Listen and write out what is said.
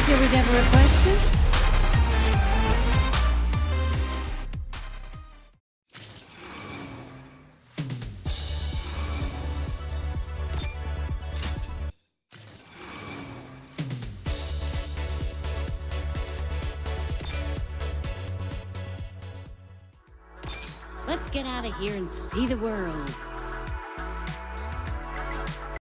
there was ever a question? Let's get out of here and see the world.